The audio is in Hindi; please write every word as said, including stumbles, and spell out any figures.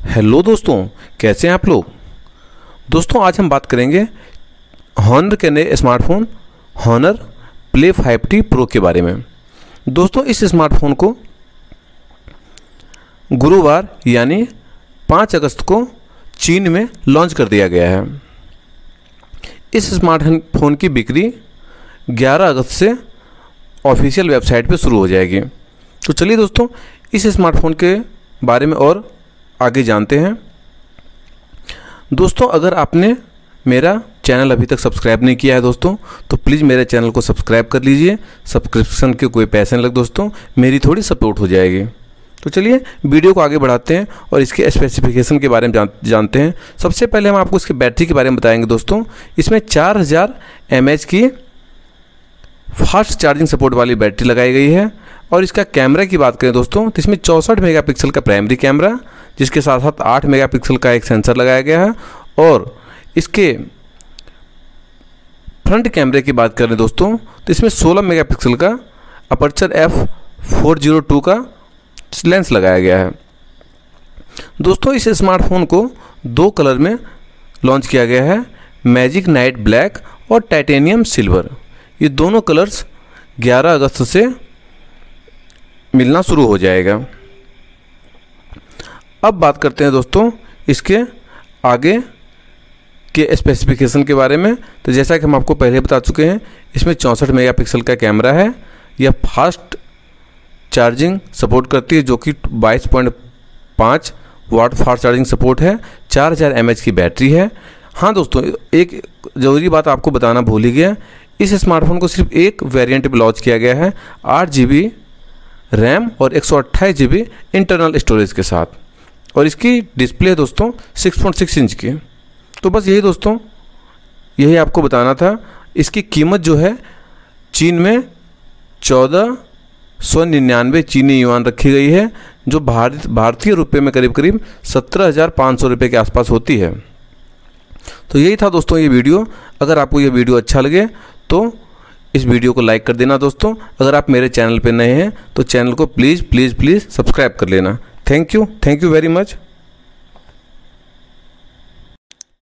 हेलो दोस्तों, कैसे हैं आप लोग। दोस्तों आज हम बात करेंगे हॉनर के नए smartphone Honor play five T pro के बारे में। दोस्तों इस स्मार्टफोन को गुरुवार यानी पाँच अगस्त को चीन में लॉन्च कर दिया गया है। इस स्मार्टफोन की बिक्री ग्यारह अगस्त से ऑफिशियल वेबसाइट पर शुरू हो जाएगी। तो चलिए दोस्तों इस स्मार्टफोन के बारे में और आगे जानते हैं। दोस्तों अगर आपने मेरा चैनल अभी तक सब्सक्राइब नहीं किया है दोस्तों तो प्लीज़ मेरे चैनल को सब्सक्राइब कर लीजिए। सब्सक्रिप्शन के कोई पैसे नहीं लग दोस्तों, मेरी थोड़ी सपोर्ट हो जाएगी। तो चलिए वीडियो को आगे बढ़ाते हैं और इसके स्पेसिफिकेशन के बारे में जान, जानते हैं। सबसे पहले हम आपको इसके बैटरी के बारे में बताएंगे दोस्तों। इसमें चार हज़ार एम एच की फास्ट चार्जिंग सपोर्ट वाली बैटरी लगाई गई है। और इसका कैमरा की बात करें दोस्तों तो इसमें चौंसठ मेगापिक्सल का प्राइमरी कैमरा, जिसके साथ साथ आठ मेगापिक्सल का एक सेंसर लगाया गया है। और इसके फ्रंट कैमरे की बात करें दोस्तों तो इसमें सोलह मेगापिक्सल का aperture F four zero two का लेंस लगाया गया है। दोस्तों इस स्मार्टफोन को दो कलर में लॉन्च किया गया है, मैजिक नाइट ब्लैक और टाइटेनियम सिल्वर। ये दोनों कलर्स ग्यारह अगस्त से मिलना शुरू हो जाएगा। अब बात करते हैं दोस्तों इसके आगे के स्पेसिफिकेशन के बारे में। तो जैसा कि हम आपको पहले बता चुके हैं, इसमें चौंसठ मेगापिक्सल का कैमरा है। यह फास्ट चार्जिंग सपोर्ट करती है जो कि बाईस पॉइंट पाँच वाट फास्ट चार्जिंग सपोर्ट है। चार हज़ार एम एच की बैटरी है। हाँ दोस्तों एक ज़रूरी बात आपको बताना भूल ही गया, इस स्मार्टफोन को सिर्फ एक वेरिएंट में लॉन्च किया गया है, आठ जी बी रैम और एक सौ अट्ठाईस जी बी इंटरनल स्टोरेज के साथ। और इसकी डिस्प्ले दोस्तों सिक्स पॉइंट सिक्स इंच की। तो बस यही दोस्तों यही आपको बताना था। इसकी कीमत जो है चीन में चौदह सौ निन्यानवे चीनी युआन रखी गई है, जो भारत भारतीय रुपये में करीब करीब सत्रह हज़ार पाँच सौ रुपये के आसपास होती है। तो यही था दोस्तों ये वीडियो। अगर आपको ये वीडियो अच्छा लगे तो इस वीडियो को लाइक कर देना दोस्तों। अगर आप मेरे चैनल पे नए हैं तो चैनल को प्लीज़ प्लीज़ प्लीज़ सब्सक्राइब कर लेना। Thank you thank you very much.